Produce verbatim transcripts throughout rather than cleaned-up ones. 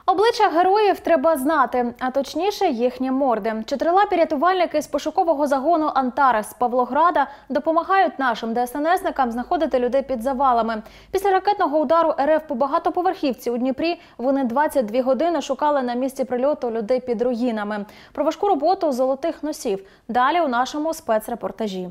Обличчя героїв треба знати, а точніше їхні морди. Чотирилапі рятувальники з пошукового загону «Антарес» з Павлограда допомагають нашим ДСНСникам знаходити людей під завалами. Після ракетного удару РФ по багатоповерхівці у Дніпрі вони двадцять дві години шукали на місці прильоту людей під руїнами. Про важку роботу золотих носів. Далі у нашому спецрепортажі.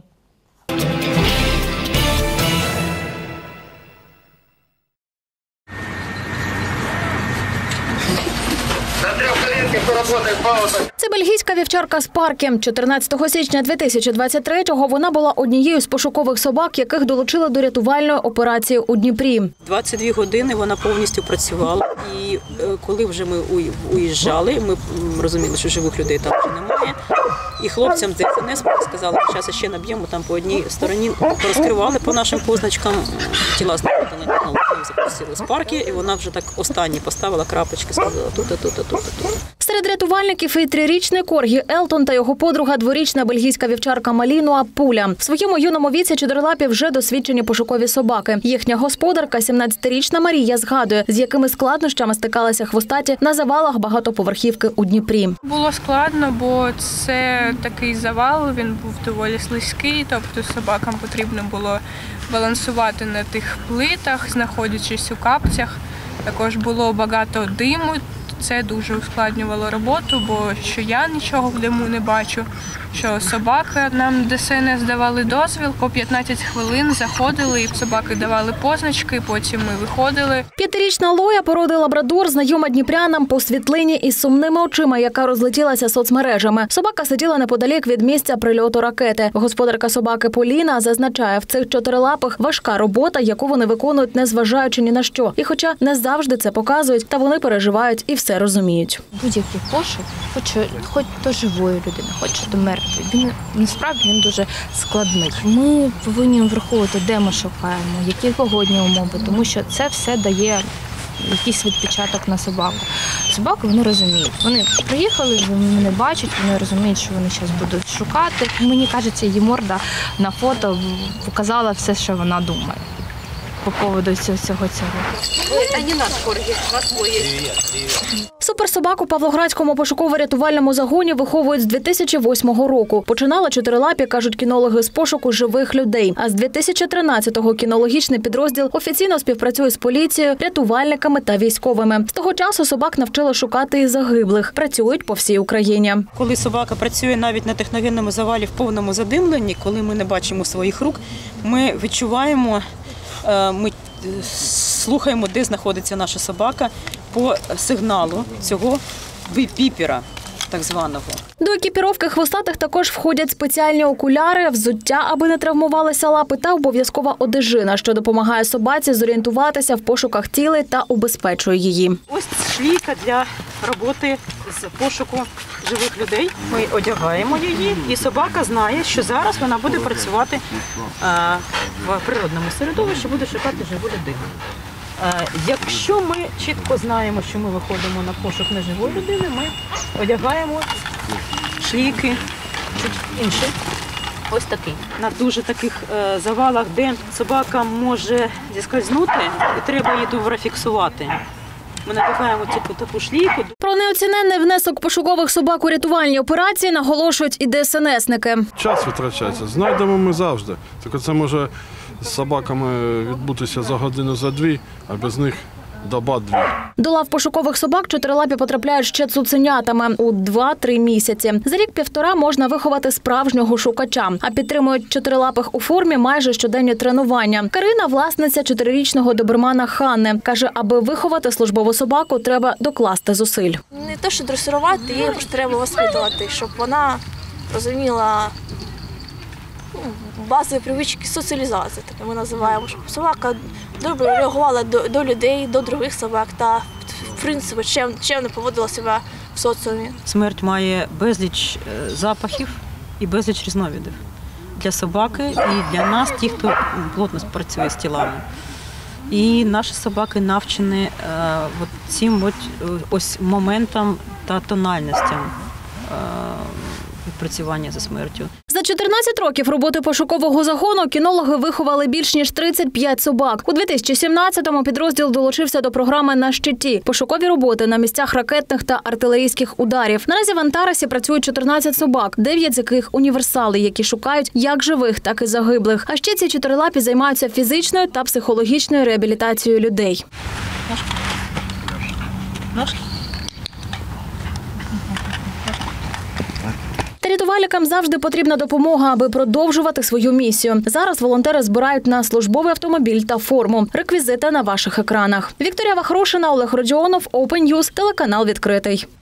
Це бельгійська вівчарка Спаркі. чотирнадцятого січня дві тисячі двадцять третього вона була однією з пошукових собак, яких долучили до рятувальної операції у Дніпрі. двадцять дві години вона повністю працювала. І коли вже ми уїжджали, ми розуміли, що живих людей там вже немає. І хлопцям з ДСНС сказали, що зараз ще наб'ємо там по одній стороні, розкривали по нашим позначкам, тіла знаходили, запросили Спаркі, і вона вже так останні поставила крапочки, сказала тут, тут, тут, тут. Серед рятувальників і трирічний коргі Елтон та його подруга дворічна бельгійська вівчарка Малінуа Пуля. В своєму юному віці чотирилапі вже досвідчені пошукові собаки. Їхня господарка, сімнадцятирічна Марія, згадує, з якими складнощами стикалися хвостаті на завалах багатоповерхівки у Дніпрі. Було складно, бо це такий завал, він був доволі слизький, тобто собакам потрібно було балансувати на тих плитах, знаходячись у капцях. Також було багато диму. Це дуже ускладнювало роботу, бо що я нічого в диму не бачу, що собака, нам ДСНС давали дозвіл, по п'ятнадцять хвилин заходили, і собаки давали позначки, потім ми виходили. П'ятирічна Лоя породи лабрадор знайома дніпрянам по світлині із сумними очима, яка розлетілася соцмережами. Собака сиділа неподалік від місця прильоту ракети. Господарка собаки Поліна зазначає, в цих чотирилапих важка робота, яку вони виконують, незважаючи ні на що. І хоча не завжди це показують, та вони переживають і все розуміють. Будь-який пошук, хоч, хоч до живої людини, хоч до мертвої, він насправді він дуже складний. Ми повинні враховувати, де ми шукаємо, які погодні умови, тому що це все дає якийсь відпечаток на собаку. Собаки, вони розуміють. Вони приїхали, вони мене бачать, вони розуміють, що вони зараз будуть шукати. Мені кажеться, її морда на фото показала все, що вона думає по поводу цього цього. А не наш коргі, вас боїть. Суперсобаку у Павлоградському пошуково-рятувальному загоні виховують з дві тисячі восьмого року. Починали чотирилапі, кажуть кінологи, з пошуку живих людей. А з дві тисячі тринадцятого кінологічний підрозділ офіційно співпрацює з поліцією, рятувальниками та військовими. З того часу собак навчили шукати і загиблих. Працюють по всій Україні. Коли собака працює навіть на техногенному завалі в повному задимленні, коли ми не бачимо своїх рук, ми відчуваємо, ми слухаємо, де знаходиться наша собака по сигналу цього піпера, так званого. До екіпіровки хвостатих також входять спеціальні окуляри, взуття, аби не травмувалися лапи, та обов'язкова одежина, що допомагає собаці зорієнтуватися в пошуках цілей та убезпечує її. Ось шлійка для роботи з пошуку живих людей. Ми одягаємо її, і собака знає, що зараз вона буде працювати в природному середовищі, буде шукати живу людину. Якщо ми чітко знаємо, що ми виходимо на пошук неживої людини, ми одягаємо шлійки, чуть інші. Ось такий. На дуже таких завалах, де собака може зіскользнути, і треба її добре фіксувати. Ми надягаємо таку, таку шлійку. Про неоціненний внесок пошукових собак у рятувальні операції наголошують і ДСНСники. Час витрачається. Знайдемо ми завжди. Тільки це може з собаками відбутися за годину, за дві, а без них доба-дві. До лав пошукових собак чотирилапі потрапляють ще цуценятами у два-три місяці. За рік-півтора можна виховати справжнього шукача, а підтримують чотирилапих у формі майже щоденні тренування. Карина – власниця чотирирічного добермана Ханни. Каже, аби виховати службову собаку, треба докласти зусиль. Не те, що дресирувати, її просто треба воспитувати, щоб вона розуміла базові привички соціалізації, так ми називаємо, щоб собака добре реагувала до, до людей, до других собак та, в принципі, чим, чим не поводила себе в соціумі. Смерть має безліч запахів і безліч різновидів для собаки і для нас, ті, хто плотно працює з тілами. І наші собаки навчені от цим от, ось моментам та тональностям відпрацювання за смертю. За чотирнадцять років роботи пошукового загону кінологи виховали більш ніж тридцять п'ять собак. У дві тисячі сімнадцятому підрозділ долучився до програми «На щиті» – пошукові роботи на місцях ракетних та артилерійських ударів. Наразі в Антаресі працюють чотирнадцять собак, дев'ять з яких – універсали, які шукають як живих, так і загиблих. А ще ці чотирилапі займаються фізичною та психологічною реабілітацією людей. Та рятувальникам завжди потрібна допомога, аби продовжувати свою місію. Зараз волонтери збирають на службовий автомобіль та форму. Реквізити на ваших екранах. Вікторія Вахрушина, Олег Родіонов, Open News, телеканал «Відкритий».